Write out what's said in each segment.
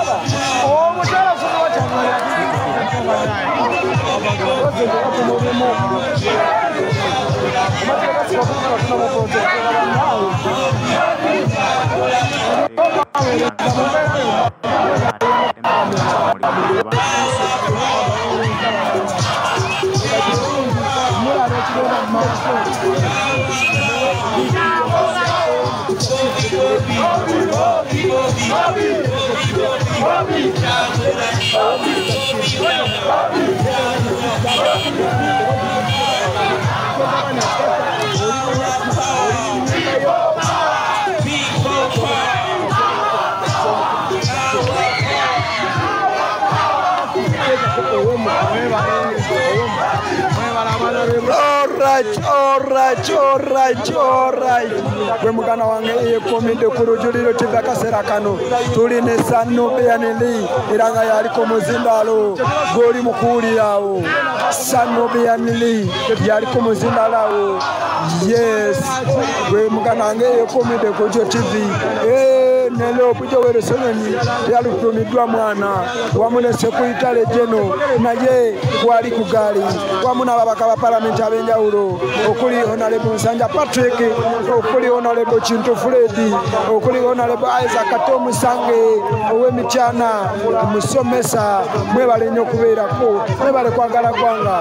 Alright. Gwe mugana wange yekomide ku Rujuliro TV akaseera kano tuli ne Sanno Beyanili era nga yaliko muzindalo goli mukuulirawo. Sanno Beyanili yaliko muzindalo. Yes, gwe mugana wange yekomide ku Rujuliro TV. Nelo pujo were sononi yalutumidwa mwana wamunese kuitale jeno naye wali kugali wamuna babaka ba parliament abenjawulo okuli honorable Nsanja Patrick okuli honorable Chintu Fredi okuli honorable Isaac Katomu Sange owemityana musomesa mwebale nnyo kubeerako mwebale kwagala kwanga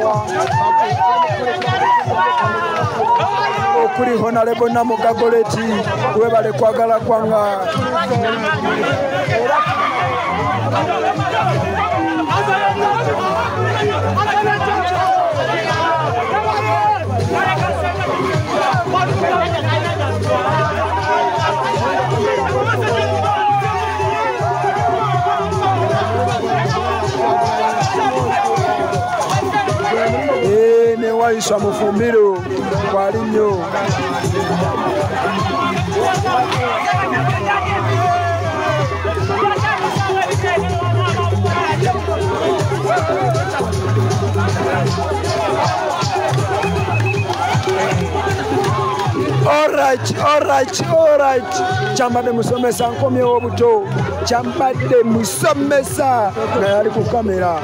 okuli honorable Namugagoleti webale kwagala kwanga ne waisha mufumiro kwa linyo Alright. Chambade musomesa nkomye obuto. Chambade musomesa na yali ku kamera.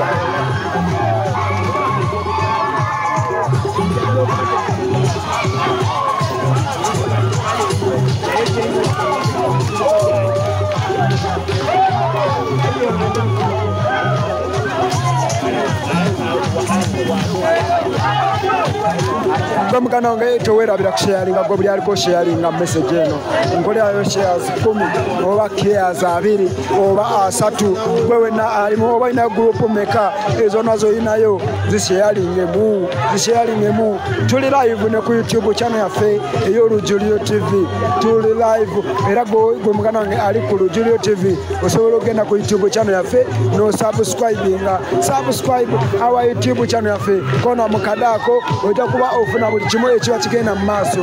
Mugana wange towerabira kusharinga go buli aliko sharinga message eno ngola yo shares 10 oba shares 2 oba 3 gwewe na alimo oba ina group meka ezo nazo inayo zisharinge mu tuli live ne ku YouTube channel yafe eyo Rujuliro TV tuli live era gwe mugana wange ali ku Rujuliro TV osobola ogenda ku YouTube channel yafe no subscribe our YouTube channel yafe kona mukadako ojja kuba ofuna buli kimu ekiba kigenda mu maaso.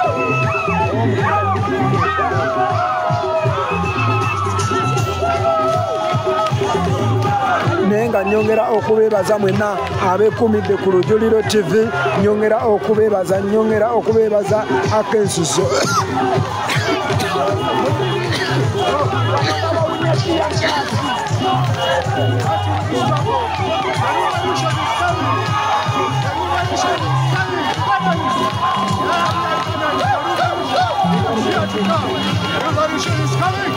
Nenga nyongera okubebaza mwena abekumidde ku Rujuliro TV nyongera okubebaza akensuso Revolution is coming!